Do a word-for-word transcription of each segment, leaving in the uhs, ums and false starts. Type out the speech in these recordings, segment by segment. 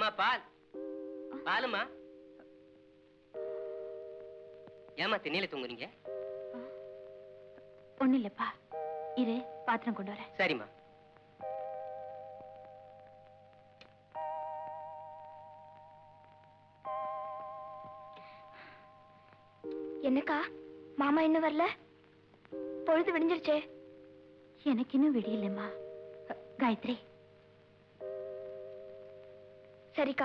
பால் பாலுமா. ஏமா திண்ணையில தூங்குறீங்க? ஒண்ணு இல்லப்பா, இரு பாத்திரம் கொண்டு வர. சரிம்மா. என்னக்கா மாமா இன்னும் வரல? பொழுது விடிஞ்சிருச்சே. எனக்கு இன்னும் விடியலம்மா. காயத்ரி. சரிக்கா.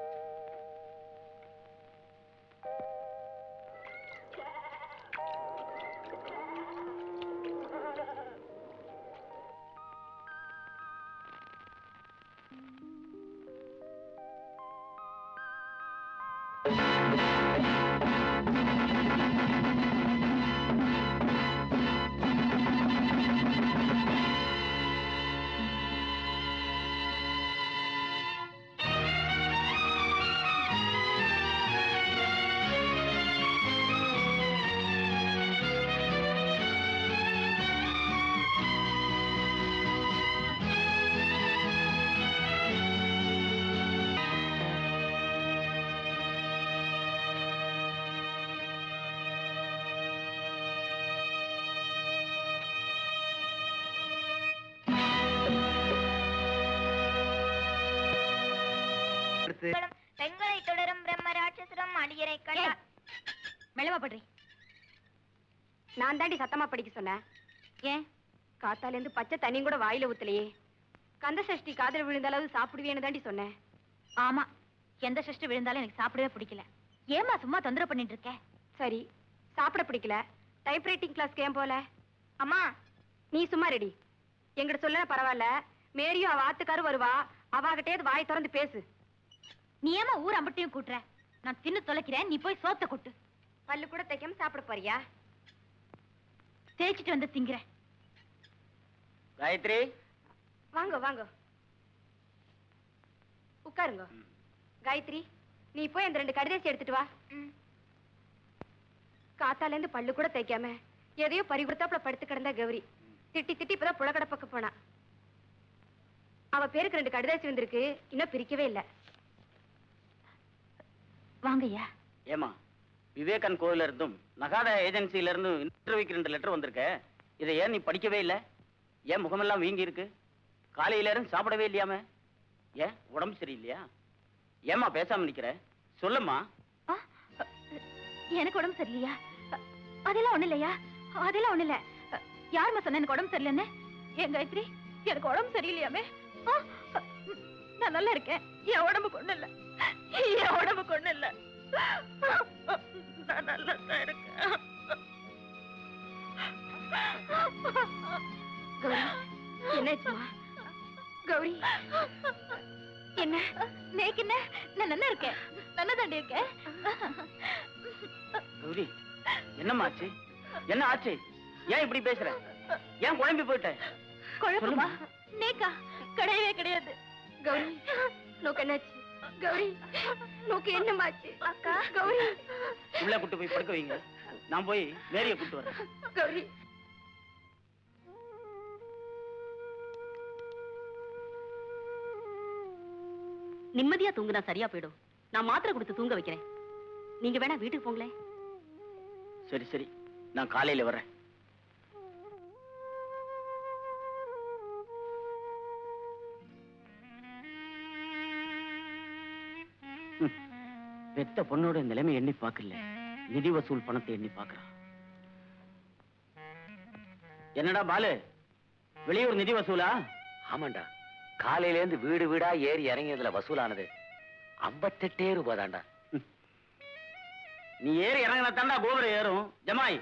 பெண்களை தொடரும் பிரம்ம ராட்சசரம் அடியரை கண்டா. மெளவா படுறி. நான் தாண்டி சத்தமா படிக்க சொன்னேன். ஏன்? காத்தால இருந்து பச்சை தண்ணியும் கூட வாயில ஊத்தலையே. கந்த சஷ்டி காதல் விழுந்த அளவு சாப்பிடுவேன்னு தாண்டி சொன்னேன். ஆமா, எந்த சஷ்டி விழுந்தாலும் எனக்கு சாப்பிடவே பிடிக்கல. ஏமா சும்மா தொந்தரவு பண்ணிட்டு இருக்க? சரி, சாப்பிட பிடிக்கல, டைப்ரைட்டிங் கிளாஸ்க்கு ஏன் போல? அம்மா நீ சும்மா ரெடி. எங்கிட்ட சொல்ல பரவாயில்ல, மேரியும் அவ ஆத்துக்காரு வருவா, அவாகிட்டே வாய் திறந்து பேசு. நீ ஏமா ஊர் அம்பட்டையும் கூட்டுற? நான் தின்னு தொலைக்கிறேன், நீ போய் சோத்த கொட்டு. பல்லு கூட தைக்காம சாப்பிட போறியா? தேய்ச்சிட்டு வந்து திங்கிறேன். காயத்ரி வாங்க வாங்க உட்காருங்க. காயத்ரி, நீ போய் அந்த ரெண்டு கடிதேசி எடுத்துட்டு வா. காத்தால இருந்து பல்லு கூட தைக்காம எதையோ பறி கொடுத்தாப்புல படுத்து கிடந்தா கௌரி. திட்டி திட்டி இப்பதான் புலக்கடை பக்கம் போனா. அவ பேருக்கு ரெண்டு கடிதாசி வந்திருக்கு, இன்னும் பிரிக்கவே இல்லை. வாங்கய்யா. ஏமா, விவேகன் கோவில இருந்தும் நகாத ஏஜென்சியில இருந்தும் இன்டர்வியூக்கு ரெண்டு லெட்டர் வந்திருக்க. இதை ஏன் நீ படிக்கவே இல்லை? ஏன் முகமெல்லாம் வீங்கி இருக்கு? காலையில இருந்து சாப்பிடவே இல்லையாம? ஏன் உடம்பு சரியில்லையா? ஏமா பேசாம நிக்கிற? சொல்லம்மா. எனக்கு உடம்பு சரியில்லையா? அதெல்லாம் ஒண்ணு இல்லையா, அதெல்லாம் ஒண்ணு இல்ல. யாருமா சொன்ன எனக்கு உடம்பு சரியில்லைன்னு? ஏன் காயத்ரி, எனக்கு உடம்பு சரியில்லையாமே? நான் நல்லா இருக்கேன், என் உடம்புக்கு ஒண்ணு இல்ல, என் உடம்புக்கு ஒண்ணு இல்ல, நான் நல்லா தான் இருக்கேன். என்னாச்சுமா கௌரி? என்ன நேக்கு என்ன? நான் நல்லா இருக்கேன், நல்லா தாண்டி இருக்கேன். கௌரி, என்னம்மா ஆச்சு? என்ன ஆச்சு? ஏன் இப்படி பேசுற? ஏன் குழம்பி போயிட்ட? குழப்பமா? நேக்கா கிடையவே கிடையாது. கௌரி, நோக்கு என்னாச்சு? கௌரி, நோக்கு என்னமாச்சு? அக்கா, கௌரி உள்ள கூட்டு போய் படுக்க வைங்க, நான் போய் மேரிய கூட்டு வரேன். கௌரி, நிம்மதியா தூங்குனா சரியா போயிடும். நான் மாத்திரை கொடுத்து தூங்க வைக்கிறேன். நீங்க வேணா வீட்டுக்கு போங்களேன். சரி சரி, நான் காலையில வரேன். பெத்த பொண்ணோட நிலைமை எண்ணி பார்க்கல, நிதி வசூல் பணத்தை எண்ணி பார்க்கறான். என்னடா பாலு, வெளியூர் நிதி வசூலா? ஆமாண்டா, காலையில இருந்து வீடு வீடா ஏறி இறங்கியதுல வசூலானது ஐம்பத்தெட்டே ரூபாய் தாண்டா. நீ ஏறி இறங்கினா தாண்டா கோபுரம் ஏறும். ஜமாய்,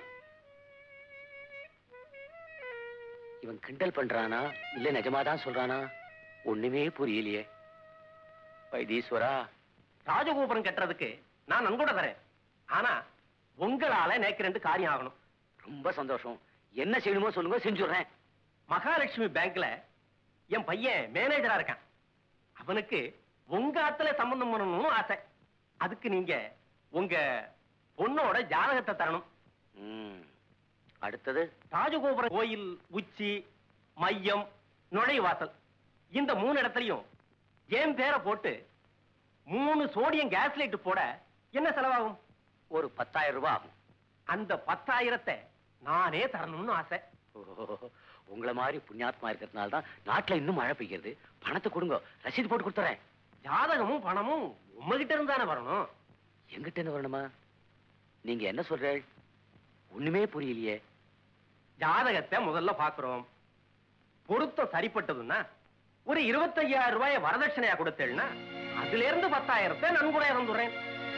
இவன் கிண்டல் பண்றானா இல்ல நிஜமாதான் சொல்றானா ஒண்ணுமே புரியலையே. வைத்தீஸ்வரா, ராஜகோபுரம் கட்டுறதுக்கு நான் நன்கொடை தரேன். ஆனா உங்களால நேக்கு ரெண்டு காரியம் ஆகணும். ரொம்ப சந்தோஷம். என்ன செய்யணுமோ சொல்லுங்க, செஞ்சுடுறேன். மகாலட்சுமி பேங்க்ல என் பையன் மேனேஜரா இருக்கான். அவனுக்கு உங்க ஆத்துல சம்பந்தம் பண்ணணும்னு ஆசை. அதுக்கு நீங்க உங்க பொண்ணோட ஜாதகத்தை தரணும். அடுத்தது ராஜகோபுர கோயில் உச்சி, மையம், நுழைவாசல் இந்த மூணு இடத்துலயும் என் பேரை போட்டு மூணு சோடியம் கேஸ் லைட் போட என்ன செலவாகும்? ஒரு பத்தாயிரம் ரூபாய் ஆகும். அந்த பத்தாயிரத்தை நானே தரணும்னு ஆசை. உங்களை மாதிரி புண்ணியாத்மா இருக்கிறதுனால தான் நாட்டுல இன்னும் மழை பெய்கிறது. பணத்தை கொடுங்க, ரசீது போட்டு கொடுத்துறேன். ஜாதகமும் பணமும் உங்ககிட்ட இருந்தானே வரணும். எங்கிட்ட இருந்து வரணுமா? நீங்க என்ன சொல்றீங்க? ஒண்ணுமே புரியலையே. ஜாதகத்தை முதல்ல பாக்குறோம். பொருத்தம் சரிப்பட்டதுன்னா ஒரு இருபத்தையாயிரம் ரூபாய வரதட்சணையா கொடுத்தேன்னா அதுல இருந்து பத்தாயிரத்தை நன்கொடை இறந்துடுறேன்.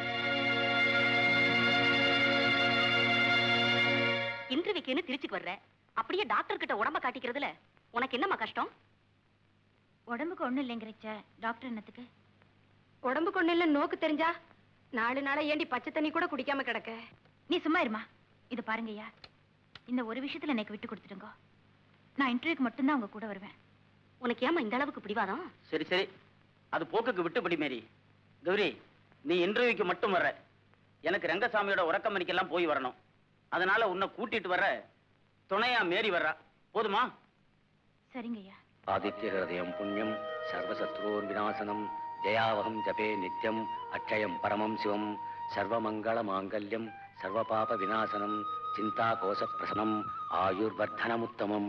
இன்டர்வியூக்கு திருச்சிக்கு வர்ற, அப்படியே டாக்டர் கிட்ட உடம்ப காட்டிக்கிறதுல உனக்கு என்னம்மா கஷ்டம்? உடம்புக்கு ஒண்ணும் இல்லைங்கிறச்ச டாக்டர் என்னத்துக்கு? உடம்புக்கு ஒண்ணு இல்ல நோக்கு தெரிஞ்சா நாலு நாளா ஏண்டி பச்சை தண்ணி கூட குடிக்காம கிடக்க? நீ சும்மா இருமா. இது பாருங்கய்யா, இந்த ஒரு விஷயத்துல எனக்கு விட்டு கொடுத்துடுங்க. நான் இன்டர்வியூக்கு மட்டும்தான் உங்க கூட வருவேன். உனக்கு ஏமா இந்த அளவுக்கு பிடிவாதம்? சரி சரி, அது போக்குக்கு விட்டுப்படி மேரி. கௌரி, நீ இன்டர்வியூக்கு மட்டும் வர்ற, எனக்கு ரங்கசாமியோட உறக்கமணிக்கெல்லாம் போய் வரணும். அதனால உன்னை கூட்டிட்டு வர்ற துணையா மேரி வர்றா. போதுமா? சரிங்கய்யா. ஆதித்ய ஹிருதயம் புண்ணியம் சர்வசத்ரோர் விநாசனம் ஜயாவகம் ஜபே நித்யம் அக்ஷயம் பரமம் சிவம் சர்வமங்கள மாங்கல்யம் சர்வபாப விநாசனம் சிந்தா கோஷ பிரசனம் ஆயுர்வர்தனமுத்தமம்.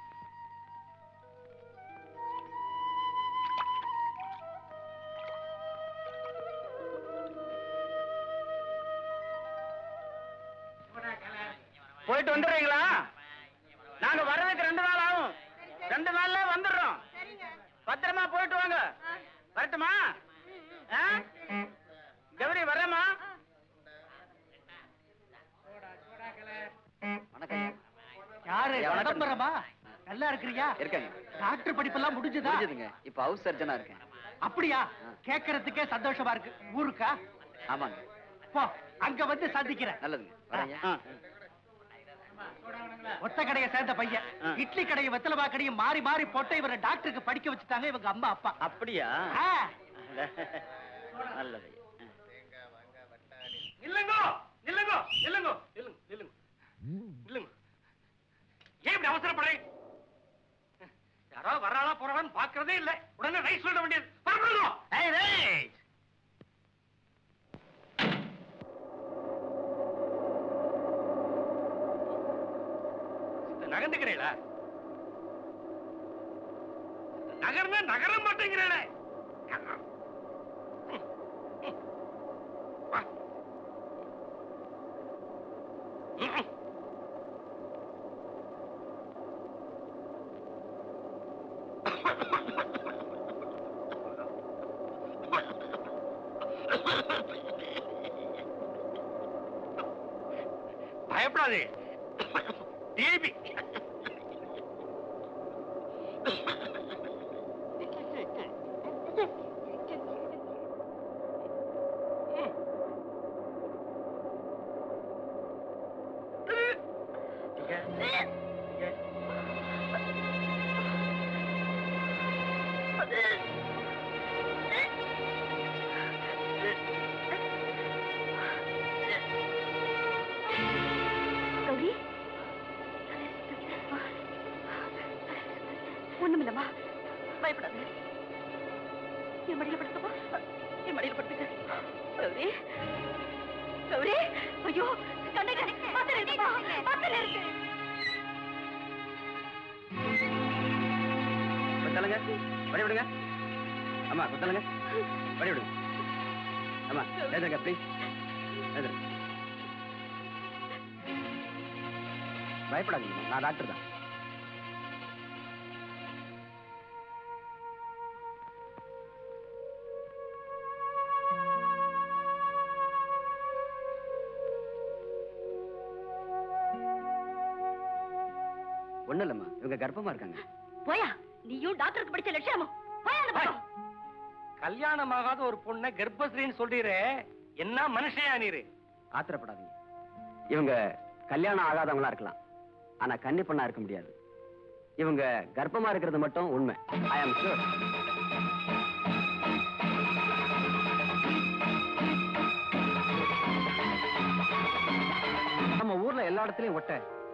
போயிட்டு வந்துடுறீங்களா? நாங்க வர்றதுக்கு ரெண்டு நாள் ஆகும். ரெண்டு நாள்ல வந்துடுறோம். பத்திரமா போயிட்டு வாங்க. வரட்டுமா? ஆ? கௌரி வரமா? யாரு? வணக்கம்மா. நல்லா இருக்கிறியா? இருக்கேங்க. டாக்டர் படிப்பெல்லாம் முடிஞ்சதா? முடிஞ்சதுங்க. இப்ப ஹவுஸ் சர்ஜனா இருக்கேன். அப்படியா? கேட்கறதுக்கே சந்தோஷமா இருக்கு. ஊருக்கா? ஆமாங்க. போ, அங்க வந்து சந்திக்கிறேன். நல்லதுங்க. வரேங்க. ஒத்த கடையை சேர்ந்த பையன். இட்லி கடையை வெத்தலமா கடையும் மாறி மாறி போட்டு இவரை டாக்டருக்கு படிக்க வச்சுட்டாங்க இவங்க அம்மா அப்பா. அப்படியா? ஆ. நல்லது. நில்லுங்கோ நில்லுங்கோ நில்லுங்கோ நில்லுங்க நில்லுங்க நில்லுங்க. ஏன் இப்படி அவசரப்படுறீங்க? யாராவது வர்றாளா போறாளான்னு பாக்குறதே இல்ல. உடனே ரைஸ் சொல்ல வேண்டியது. பரப்படுங்க. ஏய் ரைஸ். நகர்ந்துக்கிறீங்களா? நகர்ந்து நகர மாட்டேங்கிறே. பயப்படாதே. டிபி. கௌரி, ஒண்ணுமில்லம்மா, பயப்படாத. என் மடியில படுத்துப்பா. என் மடியில படுத்துக்க. கௌரி, கௌரி, ஐயோ கண்ணக மாத்திரை இருக்குப்பா, மாத்திரை இருக்கு. கொத்தலங்க, வழி விடுங்க. அம்மா கொத்தலங்க, வழி விடுங்க. அம்மா எழுதுங்க ப்ளீஸ். எழுதுங்க. பயப்படாதீங்க, நான் டாக்டர் தான். ஒண்ணு இல்லம்மா, இவங்க கர்ப்பமா இருக்காங்க. போயா, நீயும் டாக்டருக்கு படிச்ச லட்சணமும் போயா அந்த பக்கம். கல்யாணம் ஆகாத ஒரு பொண்ணை கர்ப்பஸ்ரீன்னு சொல்றீரே, என்ன மனுஷயா நீரு? ஆத்திரப்படாதீங்க. இவங்க கல்யாணம் ஆகாதவங்களா இருக்கலாம், ஆனா கன்னி பொண்ணா இருக்க முடியாது. இவங்க கர்ப்பமா இருக்கிறது மட்டும் உண்மை. ஐ ஆம் ஷூர். நம்ம ஊர்ல எல்லா இடத்துலயும் ஒட்ட